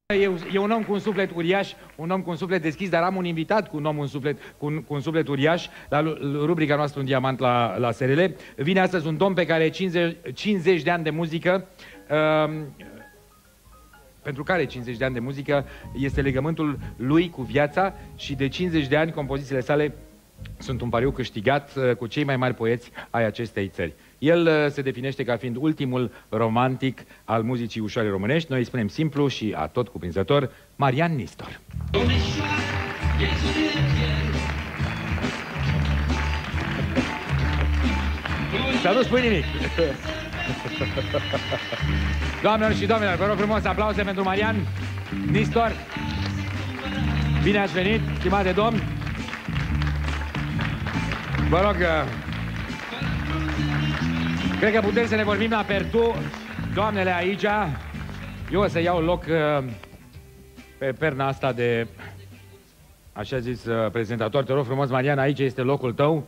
E un om cu un suflet uriaș, un om cu un suflet deschis, dar am un invitat cu un om cu un suflet uriaș la rubrica noastră Un Diamant la SRL. Vine astăzi un domn pe care 50 de ani de muzică, pentru care 50 de ani de muzică este legământul lui cu viața și de 50 de ani compozițiile sale sunt un pariu câștigat cu cei mai mari poeți ai acestei țări. El se definește ca fiind ultimul romantic al muzicii ușoare românești. Noi îi spunem simplu și atot cuprinzător, Marian Nistor. Să nu spui nimic! Doamnelor și domnilor, vă rog frumos aplauze pentru Marian Nistor. Bine ați venit, stimate domn! Vă rog, cred că putem să ne vorbim la pertu. Doamnele aici, eu o să iau loc pe perna asta de, așa zis, prezentator. Te rog frumos, Marian, aici este locul tău.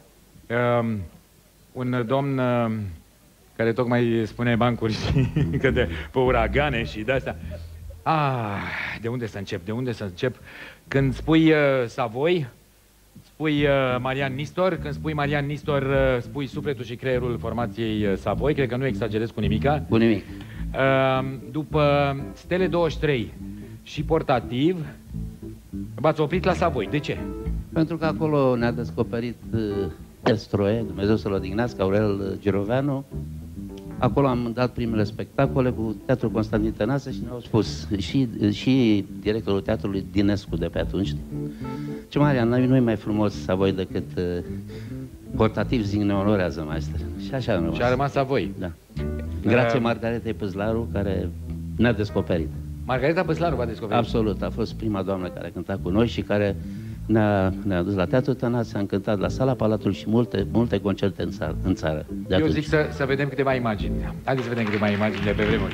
Un domn care tocmai spune bancuri și că de pe uragane și de-astea. De unde să încep? De unde să încep? Când spui Savoi, spui Marian Nistor. Când spui Marian Nistor, spui sufletul și creierul formației Savoi. Cred că nu exagerez cu nimica. Cu nimic. După Stele 23 și Portativ, v-ați oprit la Savoi. De ce? Pentru că acolo ne-a descoperit Estroe, Dumnezeu să-l odihnească, Aurel Giroveanu. Acolo am dat primele spectacole cu Teatrul Constantin Tănase și ne-au spus și directorul teatrului Dinescu de pe atunci: ce Marian, nu-i mai frumos Savoi decât Portativ, zic, ne onorează, maestre. Și așa a rămas. Și a rămas Savoi. Da. Grație Margaretei Păzlaru, care ne-a descoperit. Margareta Păzlaru v-a descoperit? Absolut, a fost prima doamnă care a cântat cu noi și care ne-a dus la Teatrul Tănase, am cântat la Sala Palatului și multe concerte în țară. Eu zic să vedem câteva imagini. Haideți să vedem câteva imagini de pe vremuri.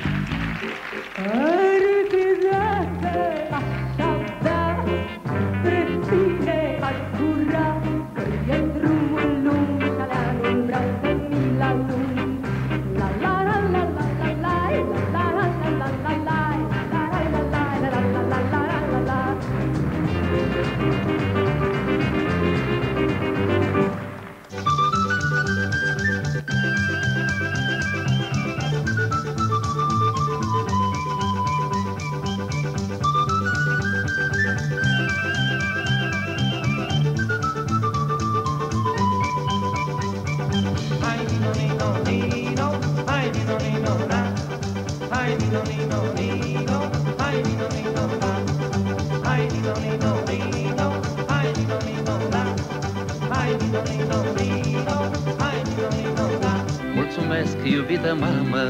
Mulțumesc, iubită mamă,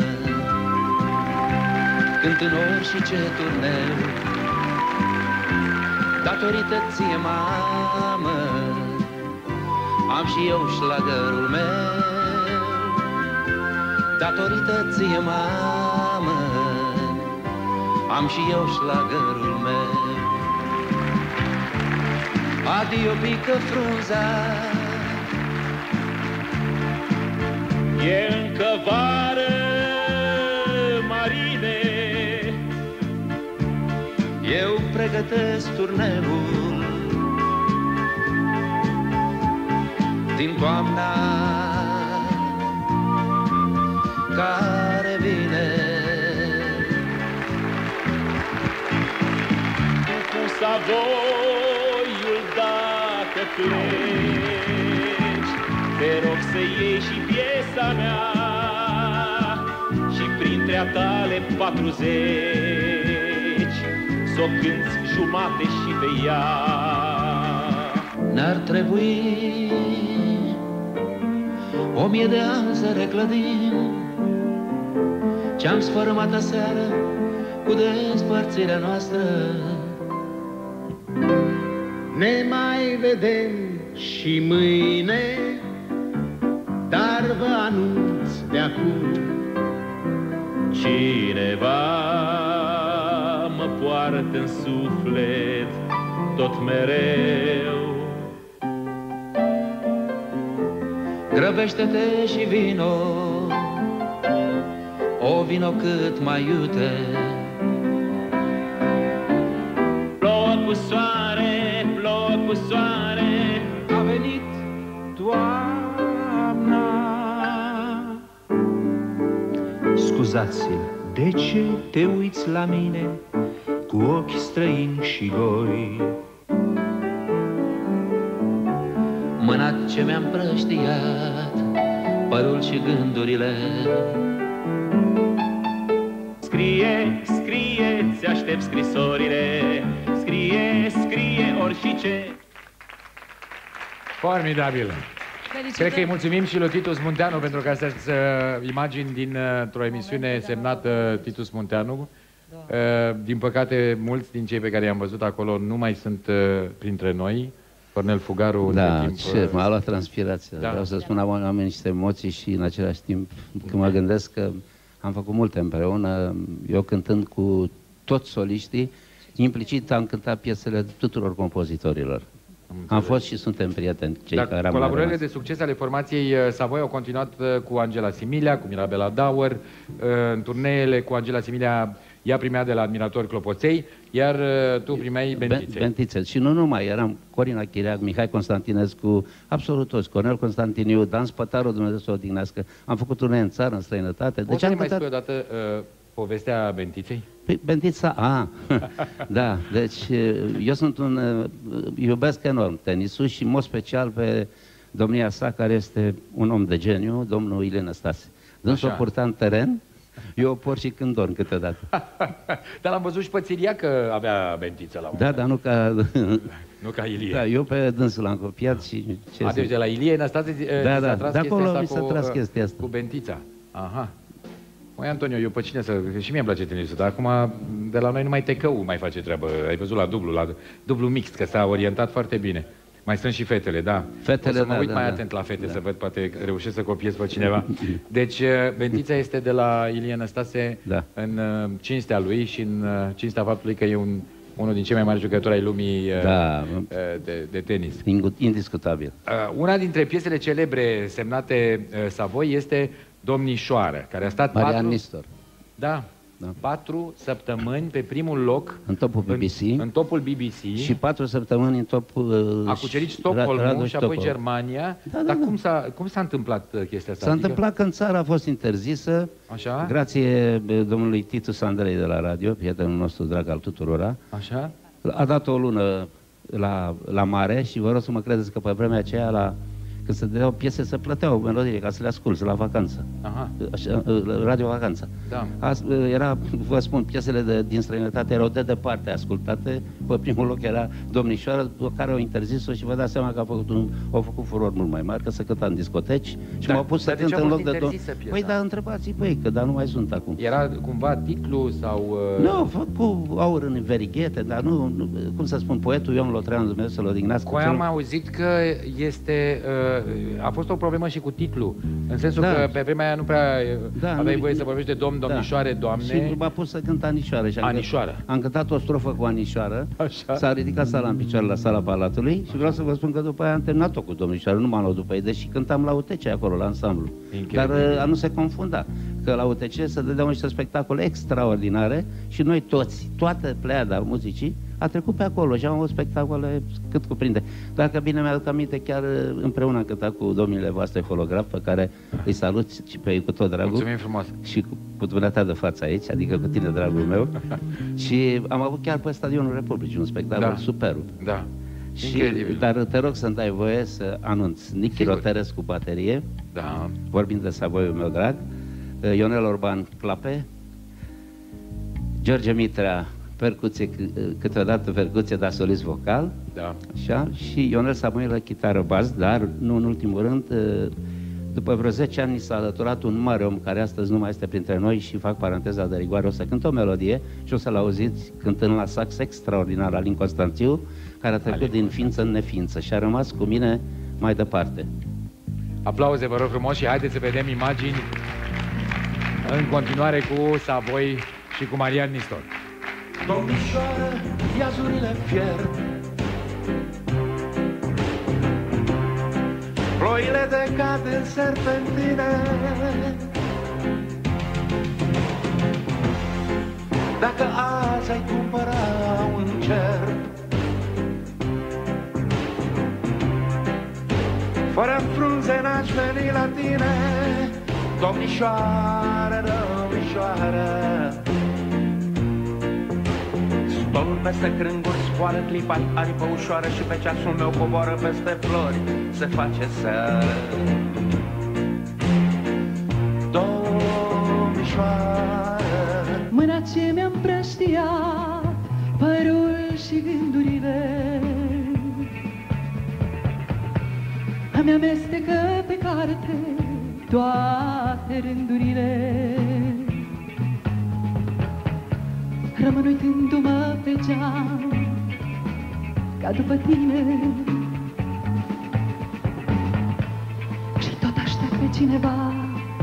cânt în orice turneu, datorită ție, mamă, am și eu șlagărul meu. Datorită ție, mamă, am și eu șlagărul meu. Adio, pică frunza, e încă vară, Marine. Eu pregătesc turneul din toamna care vine. Cu Savoiul dacă pleci, te rog să iei și piesa mea și printre-a tale 40 s-o cânți jumate și pe ea. N-ar trebui 1000 de ani să reclădim ce-am sfărâmat aseară cu despărțirea noastră. Ne mai vedem și mâine, dar vă anunț de acum, cineva mă poartă în suflet tot mereu. Grăbește-te și vino, o vino cât mai iute, cu soare, plouă cu soare, a venit toamna. Scuzați-l, de ce te uiți la mine cu ochi străini și goi? Mâna ce mi-am prăștiat părul și gândurile. Scrie, scrie, ți aștept scrisorile, scrie, scrie, ori și ce. Formidabil. Felicitări. Cred că îi mulțumim și lui Titus Munteanu pentru că astea sunt imagini dintr-o emisiune semnată Titus Munteanu. Din păcate, mulți din cei pe care i-am văzut acolo nu mai sunt printre noi. Cornel Fugaru, Da, timp, ce, m-a luat transpirația. Da. Vreau să spun, am niște emoții și în același timp, când mă gândesc că am făcut multe împreună, eu cântând cu toți soliștii, implicit am cântat piesele tuturor compozitorilor. Am fost și suntem prieteni, cei Dar care am colaborările rămas. de succes ale formației Savoy au continuat cu Angela Similia, cu Mirabela Dauer. În turneele cu Angela Similia ea primea de la admiratori clopoței, iar tu primeai bentițe. Bentițe. Și nu numai, eram Corina Chiriac, Mihai Constantinescu, absolut toți, Cornel Constantiniu, Dan Spătaru, Dumnezeu să o odihnească. Am făcut turne în țară, în străinătate. Poți să am ne mai cântat... spui odată povestea bentiței? Păi, Bentița, da, deci eu sunt iubesc enorm tenisul și în mod special pe domnia sa, care este un om de geniu, domnul Ilie Năstase. Dânsul o purta în teren, eu o port și când dorm câteodată. Dar l-am văzut și pe Țiria că avea bentiță la un Da, dar nu ca... nu ca Ilie. Da, eu pe dânsul l-am copiat și... Deci de la Ilie Năstase Da, de acolo mi s-a tras chestia asta. Cu bentița. Aha. Măi, Antonio, eu pe cine să... Și mie îmi place tenisul, dar acum de la noi numai tecău mai face treabă. Ai văzut la dublu mixt, că s-a orientat foarte bine. Mai sunt și fetele, da. Fetele, o să mă uit da, mai da. atent la fete, să văd, poate reușesc să copiez pe cineva. Deci, bentița este de la Ilie Năstase în cinstea lui și în cinstea faptului că e unul din cei mai mari jucători ai lumii de tenis. Indiscutabil. Una dintre piesele celebre semnate Savoy este Domnișoară, care a stat Marian Nistor. Da. 4 săptămâni pe primul loc în topul BBC. În topul BBC. Și 4 săptămâni în topul... A cucerit Stockholmul și apoi Germania. Dar cum s-a întâmplat chestia asta? S-a întâmplat că în țară a fost interzisă. Așa? Grație domnului Titus Andrei de la radio, prietenul nostru drag al tuturora. Așa? A dat o lună la mare și vă rog să mă credeți că pe vremea aceea când se dădeau piese, se plăteau melodii ca să le asculți la vacanță. Aha. Radio Vacanță. Da. Era, vă spun, piesele din străinătate erau de departe ascultate. Pe primul loc era Domnișoară, pe care au interzis-o și vă dați seama că au făcut furori mult mai mari, că se cânta în discoteci și m-au pus să cânt în loc de Păi, dar întrebați-i pe ei, că dar nu mai sunt acum. Era cumva titlu sau... Nu, cu aur în verighete, dar nu, cum să spun, poetul Ion Lotreanu, Dumnezeu să-l odihnească. Cu aia am auzit că este... a fost o problemă și cu titlu, în sensul că pe vremea aia nu prea aveai voie să vorbești de domn, domnișoare, doamne. Și m-a pus să cânt Anișoară. Anișoară. Am cântat o strofă cu Anișoară, s-a ridicat sala în picioare la sala Palatului și vreau să vă spun că după aia am terminat-o cu domnișoară, nu m-am luat după ei, deși cântam la UTC acolo, la ansamblu. Dar a nu se confunda, că la UTC se dădeau niște spectacole extraordinare și noi toți, toată pleiada muzicii, a trecut pe acolo și am avut spectacole cât cuprinde. Dacă bine mi-aduc aminte, chiar împreună am cântat cu domnile voastre holograf, pe care îi salut și pe ei cu tot dragul. Mulțumim frumos. Și cu dumneata de față aici, adică cu tine, dragul meu. Și am avut chiar pe Stadionul Republicii un spectacol superb. Da. Incredibil. Dar te rog să-mi dai voie să anunț Nichi Roterescu baterie, vorbind de Savoiul meu drag, Ionel Orban clape, George Mitrea percuție, câteodată percuție, dar solist vocal, așa, și Ionel Samuilă chitară bas, dar nu în ultimul rând, după vreo 10 ani s-a alăturat un mare om care astăzi nu mai este printre noi și fac paranteza de rigoare, o să cânt o melodie și o să-l auziți cântând la sax extraordinar, Alin Constanțiu, care a trecut din ființă în neființă și a rămas cu mine mai departe. Aplauze, vă rog frumos, și haideți să vedem imagini în continuare cu Savoy și cu Marian Nistor. Domnișoară, viazurile fiert, ploile decad în serpentine, dacă azi ai cumpăra un cer aș veni la tine, domnișoară, domnișoară. Stolul peste crânguri scoară clipa aripă ușoară și pe ceasul meu coboară peste flori, se face seară. Domnișoară, mâna ce mi-a împrăștiat părul și gândurile, îmi amestecă pe carte toate rândurile. Rămân uitându-mă pe geam ca după tine și tot aștept pe cineva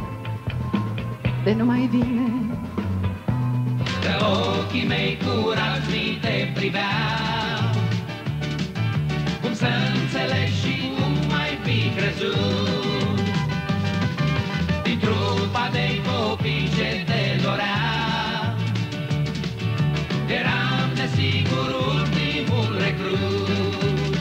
de nu mai vine. Că ochii mei curați mi te priveau, cum să înțelegi și cum mai fi crezut, din trupa de copii ce te dorea. Eram nesigur ultimul recrut.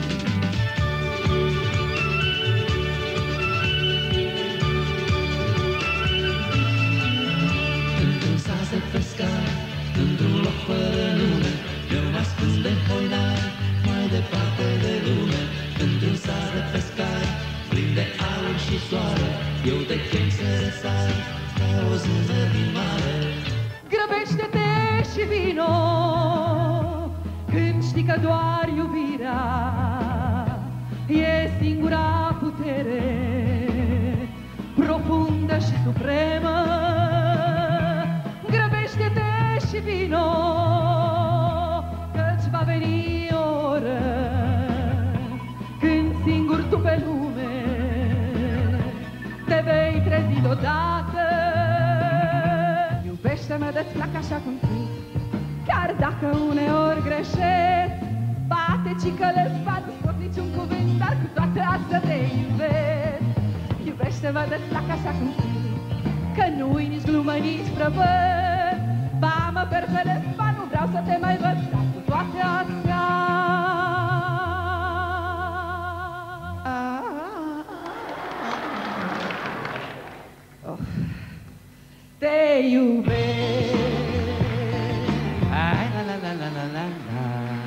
Într-un sas de pescar, într-un loc fără nume, eu ascuns de hoinari, mai departe de lume. Într-un sas de pescar, plin de aur și soare, eu te chem să răsari ca o zână din mare. Grăbește-te și vino, când știi că doar iubirea e singura putere, profundă și supremă. Grăbește-te și vino, căci va veni o oră când singur tu pe lume te vei trezi deodată. Iubește-mă de-ți plac așa cum sunt, chiar dacă uneori greșesc. Bate-ci că le spat, nu spun niciun cuvânt, dar cu toate astea te iubesc. Iubește-mă de-ți plac așa cum sunt, că nu-i nici glumă, nici prăvăd. Ba, mă perpele spat, nu vreau să te mai văd, dar cu toate astea te iubesc. Ai, la la la la la la la.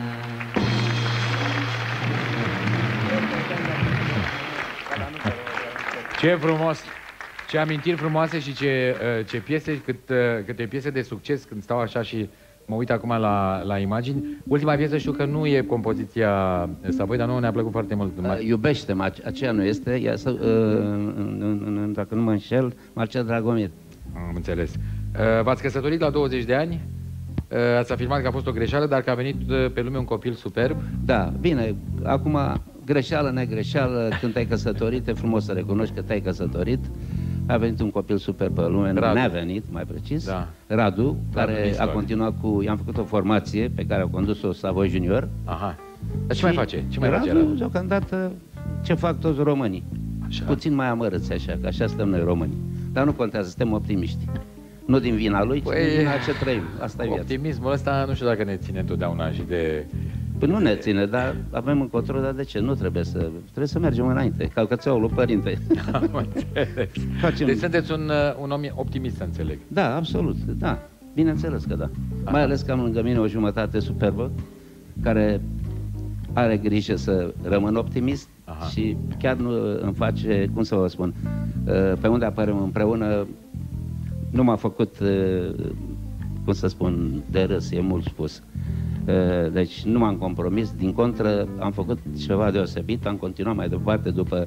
Ce frumos! Ce amintiri frumoase și ce piese, câte piese de succes când stau așa și mă uit acum la imagini. Ultima piesă știu că nu e compoziția Savoy, dar nouă ne-a plăcut foarte mult. Iubește-mă, aceea nu este, dacă nu mă înșel, Marcel Dragomir. Am înțeles. V-ați căsătorit la 20 de ani, ați afirmat că a fost o greșeală, dar că a venit pe lume un copil superb. Da, bine, acum greșeală, negreșeală, când te-ai căsătorit, e frumos să recunoști că te-ai căsătorit. A venit un copil superb pe lume, ne-a venit, mai precis, da. Radu, care a continuat cu, i-am făcut o formație pe care a condus-o Savoy Junior. Aha. Dar ce mai face? Ce mai face Radu? Deocamdată, ce fac toți românii. Așa. Puțin mai amărâți așa, că așa stăm noi românii. Dar nu contează, suntem optimiști. Nu din vina lui, ci din vina ce trăim. Asta e viața. Optimismul ăsta nu știu dacă ne ține întotdeauna și de... Păi nu ne ține, dar avem încotro, dar de ce? Nu trebuie să mergem înainte, ca cățeaul lui părinte. Am înțeles. Deci sunteți un om optimist, să înțeleg. Da, absolut, da. Bineînțeles că da. Aha. Mai ales că am lângă mine o jumătate superbă, care are grijă să rămân optimist. Aha. Și chiar nu îmi face, cum să vă spun, pe unde apărăm împreună, nu m-a făcut, cum să spun, de râs, e mult spus. Deci nu m-am compromis, din contră am făcut ceva deosebit, am continuat mai departe după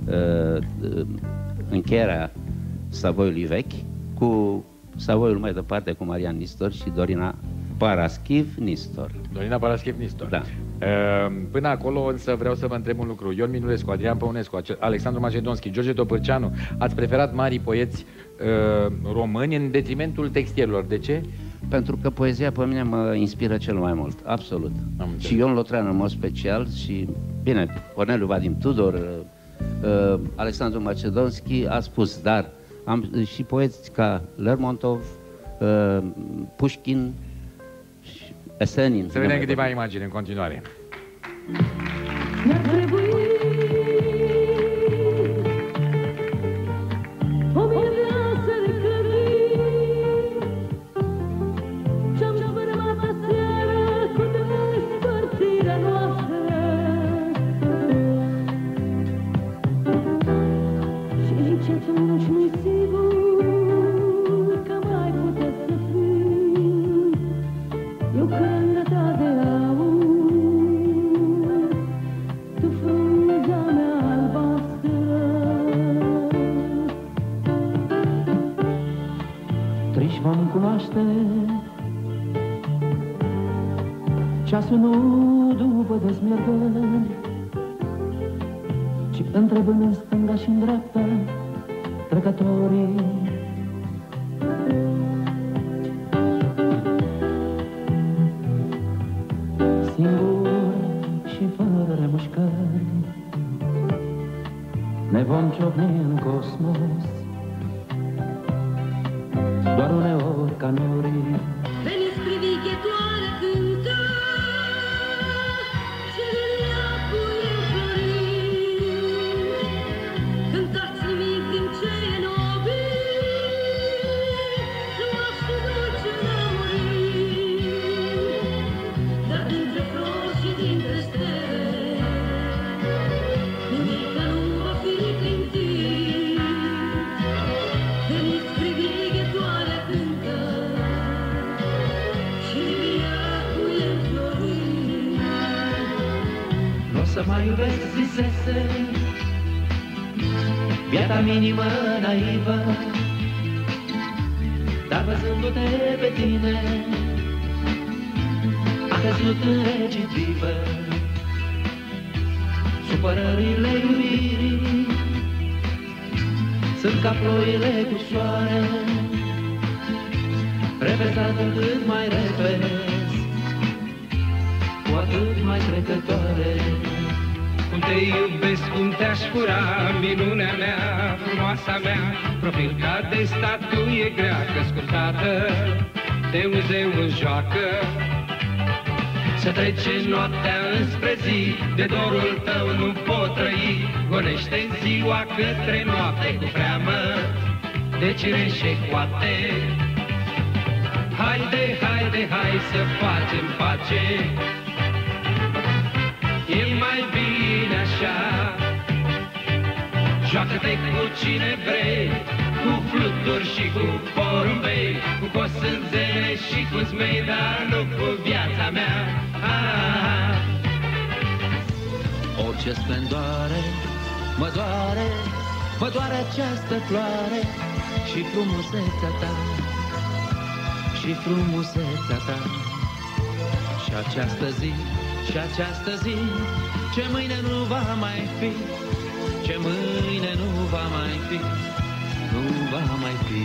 încheierea Savoiului vechi, cu Savoiul mai departe cu Marian Nistor și Dorina Paraschiv-Nistor. Dorina Paraschiv-Nistor. Da. Până acolo însă vreau să vă întreb un lucru. Ion Minulescu, Adrian Păunescu, Alexandru Macedonski, George Topârceanu, ați preferat marii poeți români în detrimentul textierilor. De ce? Pentru că poezia pe mine mă inspiră cel mai mult, absolut. Și Ion Lotreanu în mod special și, bine, Corneliu Vadim Tudor, Alexandru Macedonski a spus, dar am și poeți ca Lermontov, Pușkin, Esenin. Să vedem câteva imagini în continuare. Mi-ar trebui ceasul nu după desmergări, ci întrebând în stânga și în dreapta trecătorii. Singur și fără remușcări ne vom ciocni în cosmos, doar uneori ca norii. Veniți privighetoare cântă, cererea cu înflorit. Cântați nimic din ce e nobil, frumos și dulce n-a murit. Dar dintre flori și dintre stele, nimica nu va fi clintit. Veniți privighetoare cântă, n-o să mai iubesc, zisese biata minimă naivă, dar văzându-te pe tine a căzut în recidivă. Supărările iubirii sunt ca ploile cu soare, repezate cât mai repezi, cu atât mai trecătoare. Cum te iubesc, cum te-aș fura, minunea mea, frumoasa mea, profil ca de statuie grea, căscutată de un zeu în joacă. Să trece noaptea înspre zi, de dorul tău nu pot trăi, gonește ziua către noapte cu preamă de cireșe coate. Haide, haide, hai să facem pace, e mai bine așa. Joacă-te cu cine vrei, cu fluturi și cu porumbei, cu cosânzele și cu zmei, dar nu cu viața mea. Orice splendoare mă doare această floare și frumusețea ta, și frumusețea ta. Și această zi, și această zi, ce mâine nu va mai fi, ce mâine nu va mai fi, nu va mai fi.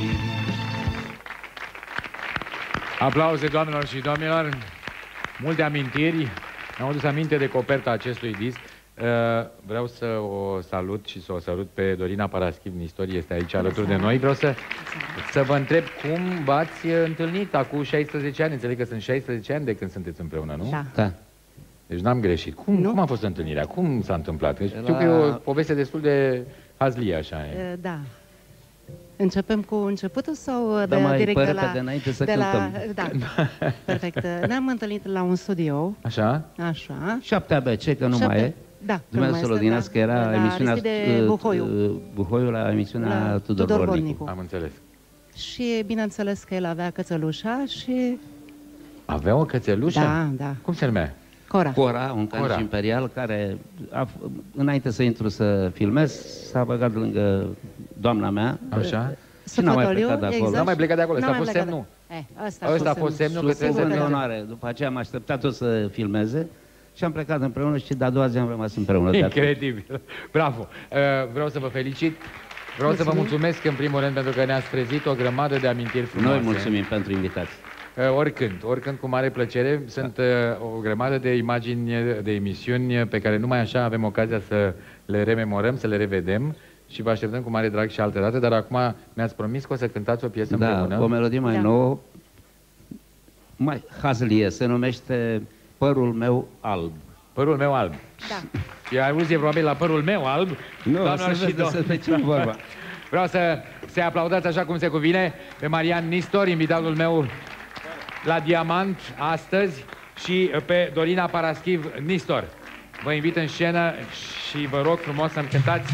Aplauze, doamnelor și domnilor. Multe amintiri. Mi-am adus aminte de coperta acestui disc. Vreau să o salut și să o salut pe Dorina Paraschiv Nistor, este aici alături de noi. Vreau să vă întreb cum v-ați întâlnit acum 16 ani. Înțeleg că sunt 16 ani de când sunteți împreună, nu? Da. Deci n-am greșit. Cum a fost întâlnirea? Cum s-a întâmplat? Știu că e o poveste destul de hazlie, așa e. Da. Începem cu începutul sau direct de la... înainte să cântăm. Da, perfect. Ne-am întâlnit la un studio. Așa? Așa. 7 ABC, că nu mai e. Da. Dumnezeu să-l odinească, era emisiunea Buhoiu la emisiunea Tudor Bornicu. Am înțeles. Și bineînțeles că el avea cățelușa și... Avea o cățelușă? Da. Cum se numea? Cora, un caniș imperial care, înainte să intru să filmez, s-a băgat lângă doamna mea. Așa? Și n-a mai plecat de acolo. N-a mai plecat de acolo, ăsta a fost semnul. Ăsta a fost semnul că trebuie să... onoare. După aceea am așteptat-o să filmeze și am plecat împreună și de-a doua zi am rămas împreună. Incredibil. Bravo. Vreau să vă felicit. Vreau să vă mulțumesc în primul rând pentru că ne-ați trezit o grămadă de amintiri frumoase. Noi mulțumim pentru invitație. Oricând cu mare plăcere. Sunt o grămadă de imagini, de emisiuni pe care numai așa avem ocazia să le rememorăm, să le revedem și vă așteptăm cu mare drag și altă dată, dar acum mi-ați promis că o să cântați o piesă împreună. Da, o melodie mai nouă, mai hazlie, se numește Părul meu alb. Părul meu alb. Da. E aluzie probabil la părul meu alb. Nu, să ce vorba. Vreau să se aplaudați așa cum se cuvine pe Marian Nistor, invitatul meu la Diamant astăzi, și pe Dorina Paraschiv Nistor. Vă invit în scenă și vă rog frumos să-mi cântați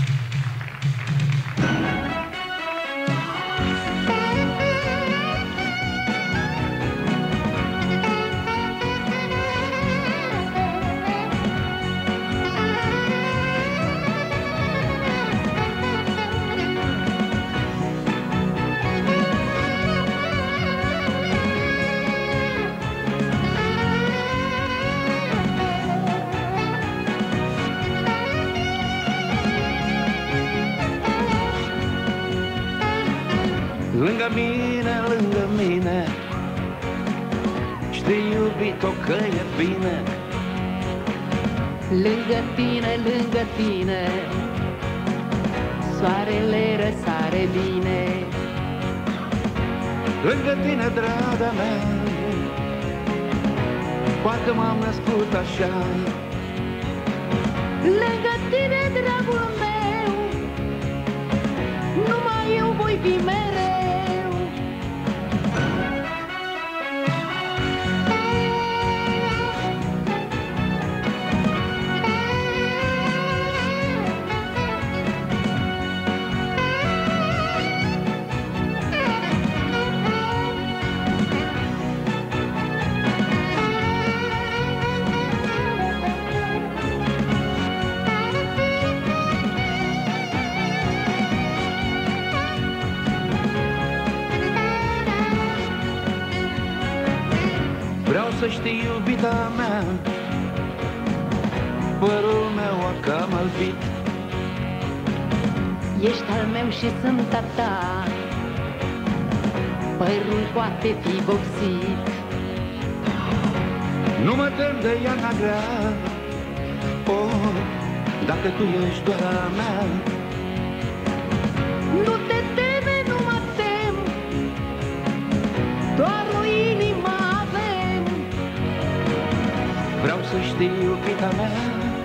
Lângă mine, lângă mine, știi, iubito, că e bine. Lângă tine, soarele răsare bine. Lângă tine, draga mea, parcă m-am născut așa. Lângă tine, dragul meu, numai eu voi fi mereu. Vreau să știi, iubita mea, părul meu a cam albit. Ești al meu și sunt a ta, părul poate fi vopsit. Nu mă tem de iarna grea, oh, dacă tu ești doar a mea. Nu te teme, nu mă tem, doar o inimă avem. Vreau să știi, iubita mea,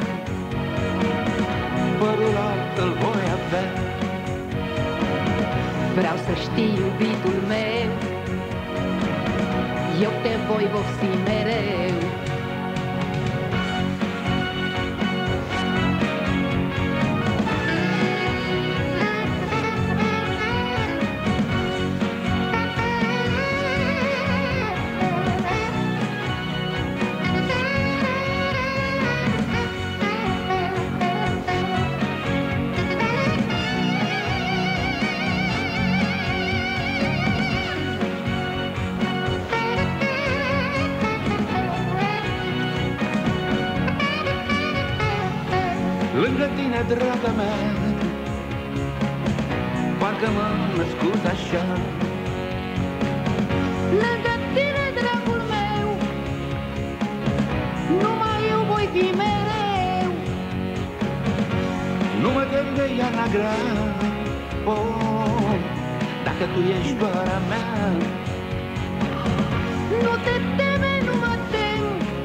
părul alt îl voi avea. Vreau să știi, iubitul meu, eu te voi vopsi mereu. Lângă tine, draga mea, parcă m-am născut așa. Lângă tine, dragul meu, numai eu voi fi mereu. Nu mă tem de iarna grea, oh, dacă tu ești doar a mea. Nu te teme, nu mă tem,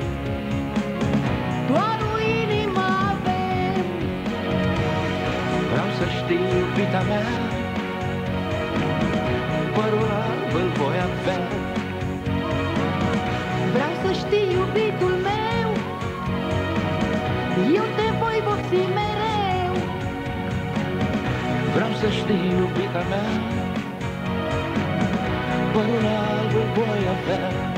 doar o inimă avem. Vreau să știi, iubita mea, părul alb îl voi avea. Vreau să știi, iubitul meu, eu te voi vopsi mereu. Vreau să știi, iubita mea, părul alb îl voi avea.